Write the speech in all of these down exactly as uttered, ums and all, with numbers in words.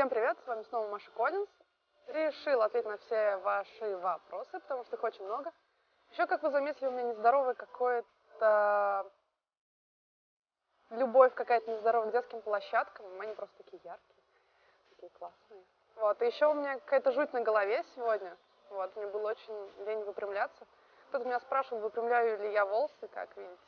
Всем привет, с вами снова Маша Коллинз. Решил ответить на все ваши вопросы, потому что их очень много. Еще, как вы заметили, у меня нездоровая какая-то любовь какая-то нездоровая к детским площадкам. Они просто такие яркие, такие классные. Вот, и еще у меня какая-то жуть на голове сегодня. Вот, мне было очень лень выпрямляться. Кто-то меня спрашивал, выпрямляю ли я волосы, как видите.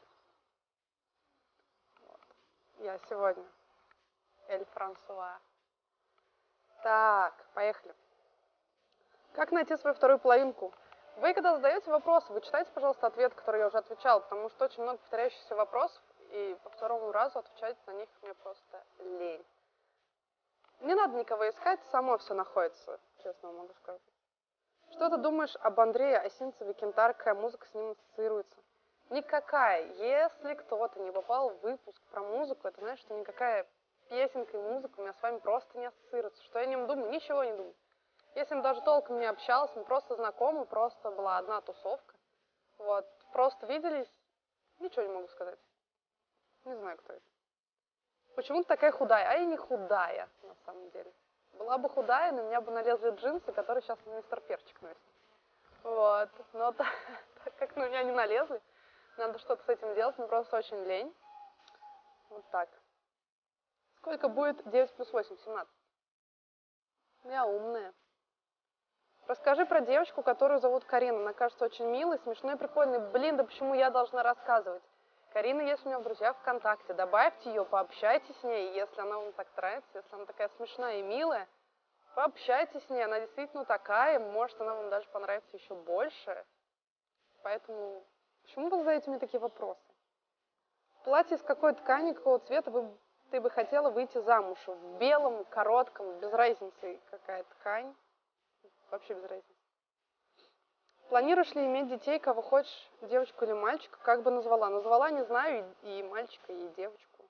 Вот. Я сегодня Эль Франсуа. Так, поехали. Как найти свою вторую половинку? Вы, когда задаете вопросы, вы читайте, пожалуйста, ответ, который я уже отвечала, потому что очень много повторяющихся вопросов, и по второму разу отвечать на них мне просто лень. Не надо никого искать, само все находится, честно могу сказать. Что ты думаешь об Андрее Осинцеве Кентар, какая музыка с ним ассоциируется? Никакая. Если кто-то не попал в выпуск про музыку, это значит, что никакая песенка и музыка у меня с вами просто не ассоциируется. Что я о нем думаю? Ничего не думаю. Я с ним даже толком не общалась, мы просто знакомы, просто была одна тусовка. Вот, просто виделись, ничего не могу сказать. Не знаю, кто это. Почему ты такая худая? А я не худая, на самом деле. Была бы худая, на меня бы налезли джинсы, которые сейчас мистер Перчик носит. Вот, но так, так как на меня не налезли, надо что-то с этим делать, мне просто очень лень. Вот так. Сколько будет девять плюс восемь? семнадцать. Я умная. Расскажи про девочку, которую зовут Карина. Она кажется очень милой, смешной и прикольной. Блин, да почему я должна рассказывать? Карина есть у меня в друзьях ВКонтакте. Добавьте ее, пообщайтесь с ней, если она вам так нравится, если она такая смешная и милая. Пообщайтесь с ней, она действительно такая, может, она вам даже понравится еще больше. Поэтому, почему вы задаете мне такие вопросы? Платье из какой ткани, какого цвета вы, ты бы хотела выйти замуж? В белом, коротком, без разницы, какая ткань. Вообще без разницы. Планируешь ли иметь детей, кого хочешь, девочку или мальчика? Как бы назвала? Назвала, не знаю, и мальчика, и девочку.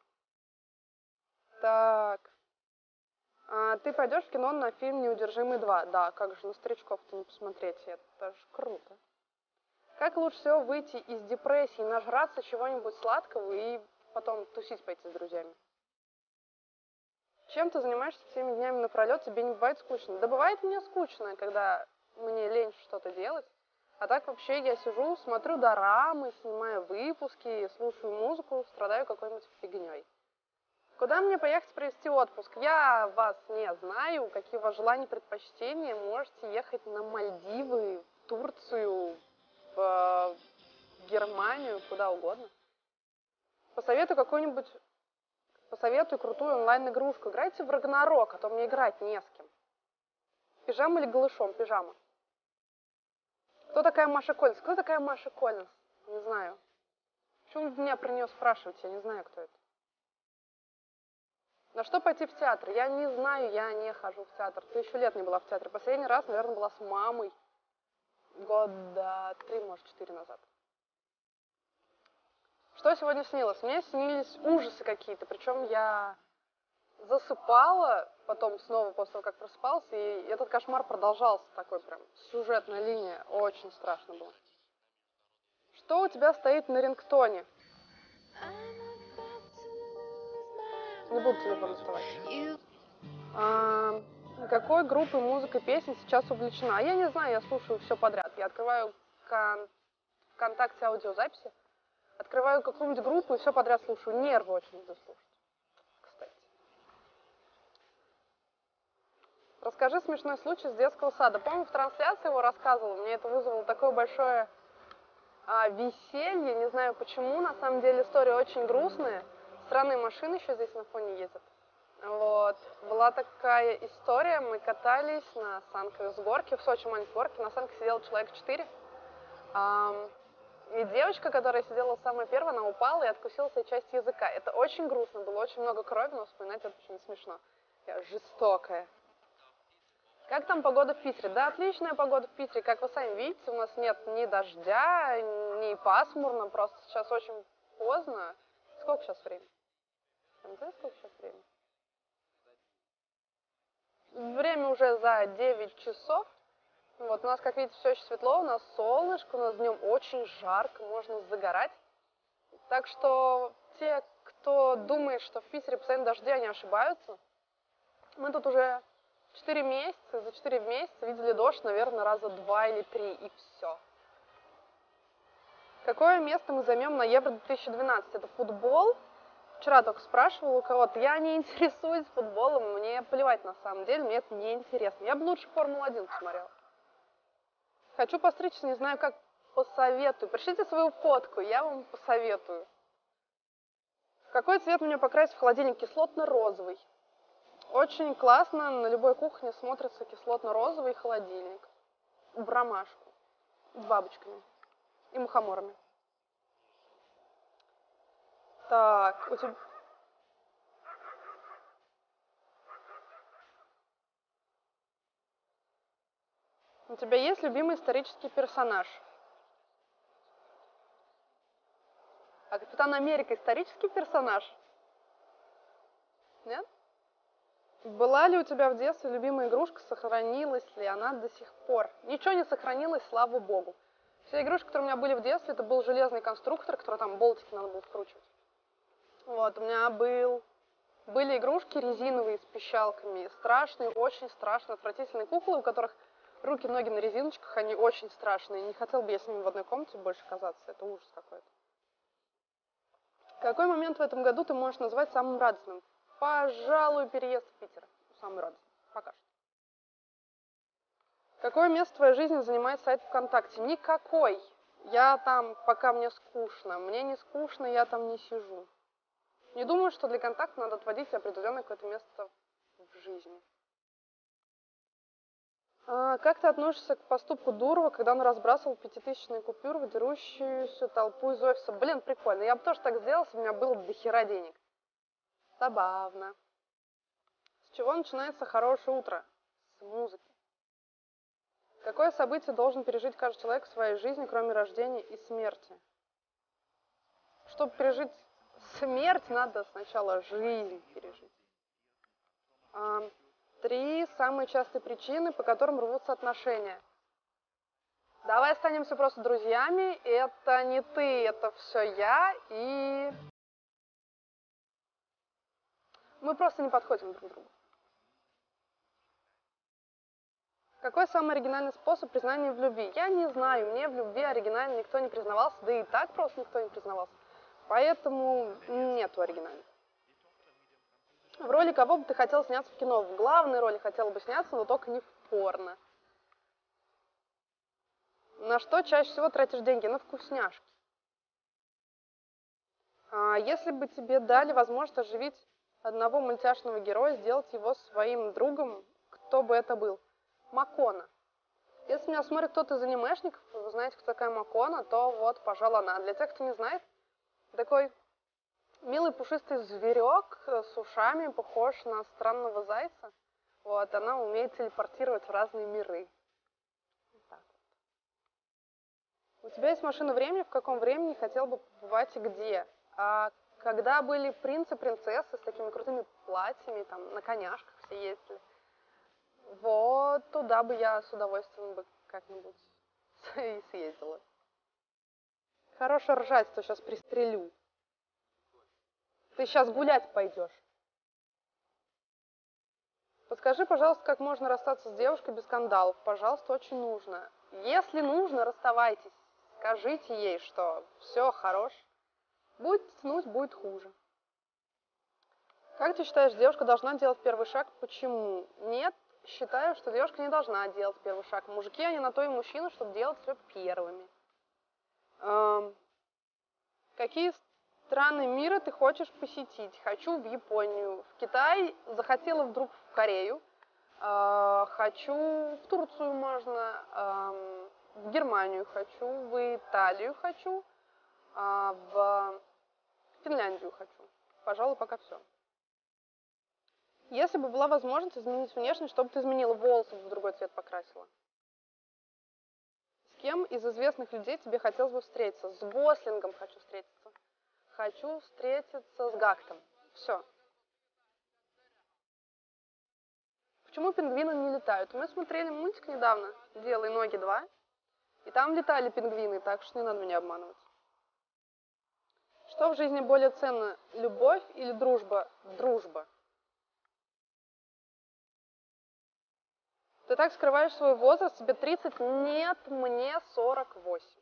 Так. А ты пойдешь в кино на фильм «Неудержимый два»? Да, как же на старичков-то не посмотреть? Это же круто. Как лучше всего выйти из депрессии, нажраться чего-нибудь сладкого и потом тусить пойти с друзьями? Чем ты занимаешься всеми днями напролет? Тебе не бывает скучно? Да бывает мне скучно, когда мне лень что-то делать. А так вообще я сижу, смотрю дорамы, снимаю выпуски, слушаю музыку, страдаю какой-нибудь фигней. Куда мне поехать провести отпуск? Я вас не знаю, какие у вас желания, предпочтения. Можете ехать на Мальдивы, в Турцию, в Германию, куда угодно. Посоветуй какую-нибудь, посоветуй крутую онлайн-игрушку. Играйте в Рагнарок, а то мне играть не с кем. Пижама или голышом? Пижама. Кто такая Маша Коллинз? Кто такая Маша Коллинз? Не знаю. Почему вы меня про нее спрашиваете? Я не знаю, кто это. На что пойти в театр? Я не знаю, я не хожу в театр. Тысячу лет не была в театре. Последний раз, наверное, была с мамой. Года три, может, четыре назад. Что сегодня снилось? Мне снились ужасы какие-то. Причем я засыпала, потом снова после того, как просыпалась, и этот кошмар продолжался. Такой прям сюжетная линия. Очень страшно было. Что у тебя стоит на рингтоне? Не буду телефон доставать. А, какой группой музыкой песен сейчас увлечена? А я не знаю, я слушаю все подряд. Я открываю кон- ВКонтакте аудиозаписи, открываю какую-нибудь группу и все подряд слушаю. Нервы очень люблю слушать, кстати. Расскажи смешной случай с детского сада. Помню, в трансляции его рассказывала, мне это вызвало такое большое а, веселье, не знаю почему. На самом деле история очень грустная. Странные машины еще здесь на фоне ездят. Вот. Была такая история, мы катались на санках с горки, в Сочи маленькой горки, на санках сидело человек четыре. Ам, и девочка, которая сидела самая первая, она упала и откусила себе часть языка. Это очень грустно, было очень много крови, но вспоминать это очень смешно. Я жестокая. Как там погода в Питере? Да, отличная погода в Питере. Как вы сами видите, у нас нет ни дождя, ни пасмурно, просто сейчас очень поздно. Сколько сейчас времени? Я не знаю, сколько сейчас времени. Время уже за девять часов. Вот, у нас, как видите, все очень светло, у нас солнышко, у нас днем очень жарко, можно загорать. Так что те, кто думает, что в Питере постоянно дожди, они ошибаются. Мы тут уже Четыре месяца, за четыре месяца видели дождь, наверное, раза два или три, и все. Какое место мы займем на Евро две тысячи двенадцать? Это футбол. Вчера только спрашивала у кого-то. Я не интересуюсь футболом, мне плевать на самом деле, мне это не интересно. Я бы лучше Формулу один посмотрела. Хочу постричься, не знаю как, посоветую. Пришлите свою фотку, я вам посоветую. Какой цвет мне покрасить в холодильник? Кислотно-розовый. Очень классно, на любой кухне смотрится кислотно-розовый холодильник. В ромашку. С бабочками. И мухоморами. Так, у тебя... У тебя есть любимый исторический персонаж? А Капитан Америка исторический персонаж? Нет? Была ли у тебя в детстве любимая игрушка, сохранилась ли она до сих пор? Ничего не сохранилось, слава богу. Все игрушки, которые у меня были в детстве, это был железный конструктор, который там болтики надо было вкручивать. Вот, у меня был... были игрушки резиновые с пищалками, страшные, очень страшные, отвратительные куклы, у которых руки, ноги на резиночках, они очень страшные. Не хотел бы я с ними в одной комнате больше оказаться, это ужас какой-то. Какой момент в этом году ты можешь назвать самым радостным? Пожалуй, переезд в Питер. Самый радостный. Пока что. Какое место в твоей жизни занимает сайт ВКонтакте? Никакой. Я там, пока мне скучно. Мне не скучно, я там не сижу. Не думаю, что для контакта надо отводить определенное какое-то место в жизни. А, как ты относишься к поступку Дурова, когда он разбрасывал пятитысячные купюры в дерущуюся толпу из офиса? Блин, прикольно. Я бы тоже так сделала, если у меня было дохера денег. Забавно. С чего начинается хорошее утро? С музыки. Какое событие должен пережить каждый человек в своей жизни, кроме рождения и смерти? Чтобы пережить смерть, надо сначала жизнь пережить. А, три самые частые причины, по которым рвутся отношения. Давай останемся просто друзьями. Это не ты, это все я, и мы просто не подходим друг к другу. Какой самый оригинальный способ признания в любви? Я не знаю, мне в любви оригинально никто не признавался, да и так просто никто не признавался. Поэтому нету оригинального. В роли кого бы ты хотел сняться в кино? В главной роли хотела бы сняться, но только не в порно. На что чаще всего тратишь деньги? На вкусняшки. А если бы тебе дали возможность оживить одного мультяшного героя, сделать его своим другом, кто бы это был? Макона. Если меня смотрит кто-то из анимешников, вы знаете, кто такая Макона, то вот, пожалуй, она. Для тех, кто не знает, такой милый пушистый зверек с ушами, похож на странного зайца. Вот, она умеет телепортировать в разные миры. Вот так вот. У тебя есть машина времени? В каком времени хотел бы побывать и где? А когда были принцы, принцессы с такими крутыми платьями, там, на коняшках все ездили, вот туда бы я с удовольствием бы как-нибудь и съездила. Хорошо ржать, что сейчас пристрелю. Ты сейчас гулять пойдешь. Подскажи, пожалуйста, как можно расстаться с девушкой без скандалов? Пожалуйста, очень нужно. Если нужно, расставайтесь. Скажите ей, что все, хорош. Будет тянуть, будет хуже. Как ты считаешь, девушка должна делать первый шаг? Почему? Нет, считаю, что девушка не должна делать первый шаг. Мужики, они на то и мужчины, чтобы делать все первыми. Эм, какие страны мира ты хочешь посетить? Хочу в Японию, в Китай, захотела вдруг в Корею. Э, хочу в Турцию можно, э, в Германию хочу, в Италию хочу, э, в Финляндию хочу. Пожалуй, пока все. Если бы была возможность изменить внешность, что бы ты изменила? Волосы бы в другой цвет покрасила. С кем из известных людей тебе хотелось бы встретиться? С Гослингом хочу встретиться. Хочу встретиться с Гактом. Все. Почему пингвины не летают? Мы смотрели мультик недавно, «Делай ноги два», и там летали пингвины, так что не надо меня обманывать. Что в жизни более ценно, любовь или дружба? Дружба. Ты так скрываешь свой возраст, тебе тридцать, нет, мне сорок восемь.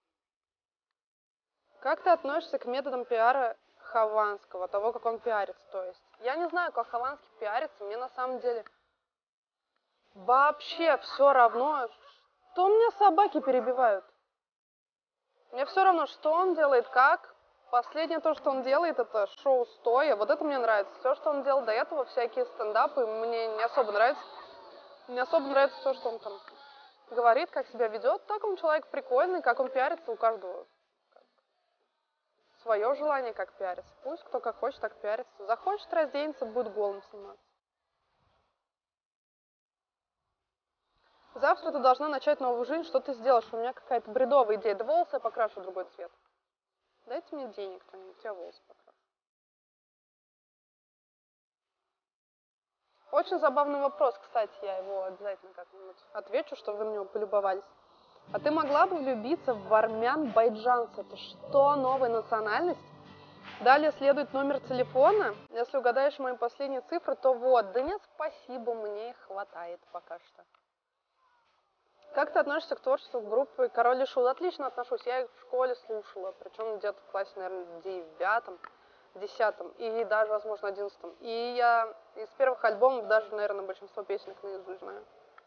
Как ты относишься к методам пиара Хованского, того, как он пиарится, то есть? Я не знаю, как Хованский пиарится, мне на самом деле вообще все равно, что меня собаки перебивают. Мне все равно, что он делает, как. Последнее то, что он делает, это шоу стоя. Вот это мне нравится. Все, что он делал до этого, всякие стендапы, мне не особо нравится. Мне особо нравится все, что он там говорит, как себя ведет. Так он человек прикольный, как он пиарится, у каждого свое желание, как пиариться. Пусть кто как хочет, так пиарится. Захочет разденется, будет голым сниматься. Завтра ты должна начать новую жизнь, что ты сделаешь? У меня какая-то бредовая идея. Да волосы я покрашу в другой цвет. Дайте мне денег кто-нибудь, я волосы покрашу. Очень забавный вопрос, кстати, я его обязательно как-нибудь отвечу, чтобы вы мне полюбовались. А ты могла бы влюбиться в армян-байджанцев? Это что, новая национальность? Далее следует номер телефона. Если угадаешь мои последние цифры, то вот. Да нет, спасибо, мне хватает пока что. Как ты относишься к творчеству группы Король и Шут? Отлично отношусь. Я их в школе слушала, причем где-то в классе, наверное, в девятом, десятом и даже, возможно, одиннадцатом. И я из первых альбомов даже, наверное, большинство песен наизусть знаю.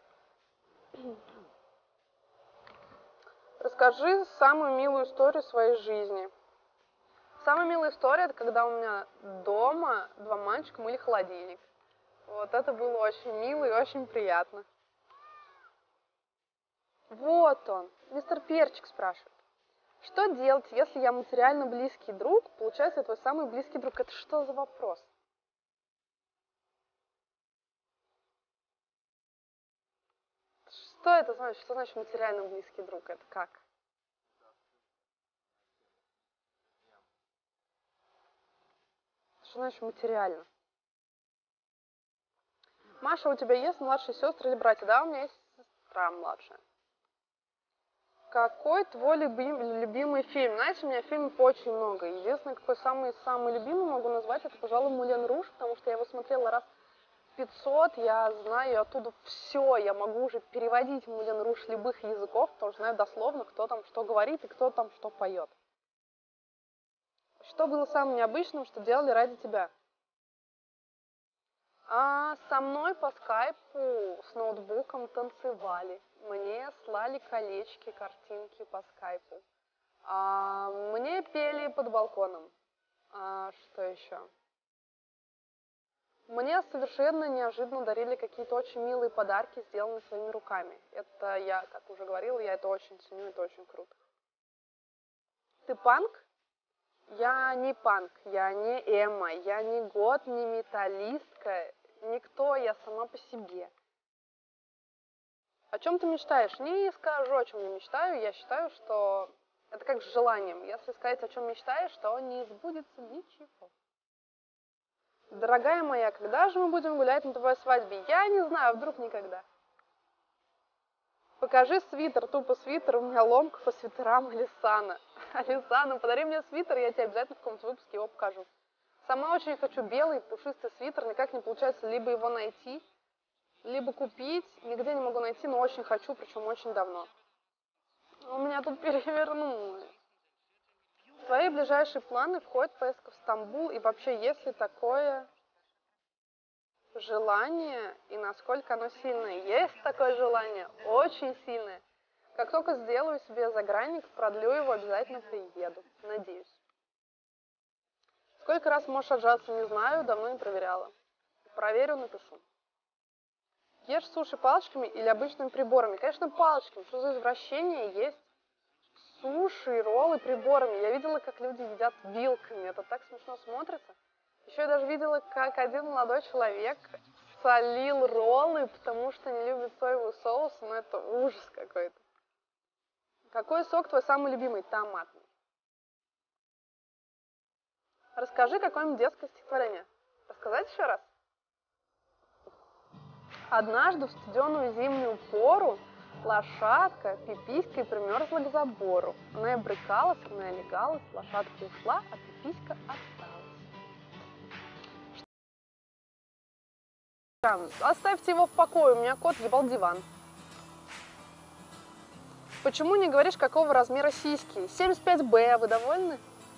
Расскажи самую милую историю своей жизни. Самая милая история, это когда у меня дома два мальчика мыли холодильник. Вот это было очень мило и очень приятно. Вот он, мистер Перчик спрашивает. Что делать, если я материально близкий друг? Получается, я твой самый близкий друг. Это что за вопрос? Что это значит? Что значит материально близкий друг? Это как? Что значит материально? Маша, у тебя есть младшие сестры или братья? Да, у меня есть сестра младшая. Какой твой любим, любимый фильм? Знаете, у меня фильмов очень много. Единственное, какой самый-самый любимый могу назвать, это, пожалуй, Мулен Руж, потому что я его смотрела раз пятьсот, я знаю оттуда все, я могу уже переводить Мулен Руж с любых языков, потому что знаю дословно, кто там что говорит и кто там что поет. Что было самым необычным, что делали ради тебя? А со мной по скайпу с ноутбуком танцевали. Мне слали колечки, картинки по скайпу. А, мне пели под балконом. А, что еще? Мне совершенно неожиданно дарили какие-то очень милые подарки, сделанные своими руками. Это я, как уже говорила, я это очень ценю, это очень круто. Ты панк? Я не панк, я не эмо, я не гот, не металлистка, никто, я сама по себе. О чем ты мечтаешь? Не скажу, о чем я мечтаю. Я считаю, что это как с желанием. Если сказать, о чем мечтаешь, то не сбудется ничего. Дорогая моя, когда же мы будем гулять на твоей свадьбе? Я не знаю, вдруг никогда. Покажи свитер, тупо свитер, у меня ломка по свитерам Алисана. Алисана, подари мне свитер, я тебе обязательно в каком-то выпуске его покажу. Сама очень хочу белый пушистый свитер, никак не получается либо его найти, либо купить. Нигде не могу найти, но очень хочу, причем очень давно. У меня тут перевернулось. В твои ближайшие планы входит поездка в Стамбул, и вообще, есть ли такое желание, и насколько оно сильное? Есть такое желание, очень сильное. Как только сделаю себе загранник, продлю его, обязательно приеду. Надеюсь. Сколько раз можешь отжаться, не знаю, давно не проверяла. Проверю, напишу. Ешь суши палочками или обычными приборами? Конечно, палочками. Что за извращение есть суши, роллы приборами? Я видела, как люди едят вилками. Это так смешно смотрится. Еще я даже видела, как один молодой человек солил роллы, потому что не любит соевый соус. Но это ужас какой-то. Какой сок твой самый любимый? Томатный. Расскажи какое-нибудь детское стихотворение. Рассказать еще раз? Однажды в студеную зимнюю пору лошадка пиписькой примерзла к забору. Она и брыкалась, она и легалась, лошадка ушла, а пиписька осталась. Оставьте его в покое, у меня кот ебал диван. Почему не говоришь, какого размера сиськи? семьдесят пять бэ, вы довольны?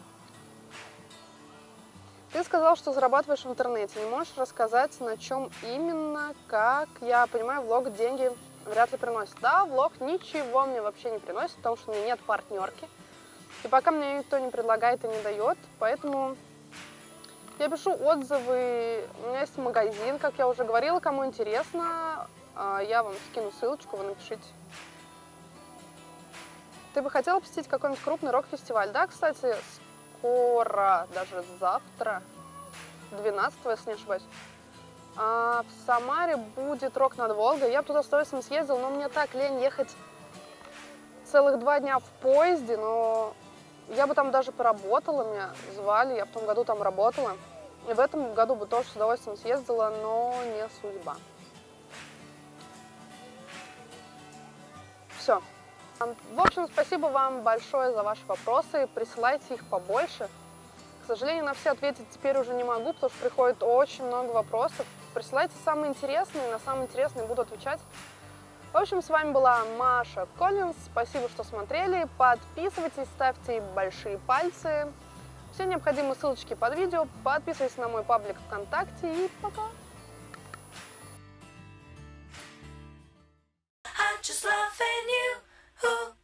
Ты сказал, что зарабатываешь в интернете. Не можешь рассказать, на чем именно, как, я понимаю, влог деньги вряд ли приносит. Да, влог ничего мне вообще не приносит, потому что у меня нет партнерки. И пока мне никто не предлагает и не дает, поэтому я пишу отзывы. У меня есть магазин, как я уже говорила, кому интересно, я вам скину ссылочку, вы напишите. Ты бы хотела посетить какой-нибудь крупный рок-фестиваль? Да, кстати, скоро, даже завтра, двенадцатого, если не ошибаюсь, а в Самаре будет «Рок над Волгой». Я бы туда с удовольствием съездила, но мне так лень ехать целых два дня в поезде, но я бы там даже поработала, меня звали, я в том году там работала. И в этом году бы тоже с удовольствием съездила, но не судьба. Все. В общем, спасибо вам большое за ваши вопросы, присылайте их побольше. К сожалению, на все ответить теперь уже не могу, потому что приходит очень много вопросов. Присылайте самые интересные, на самые интересные буду отвечать. В общем, с вами была Маша Коллинз, спасибо, что смотрели, подписывайтесь, ставьте большие пальцы. Все необходимые ссылочки под видео, подписывайтесь на мой паблик ВКонтакте и пока! I just love you.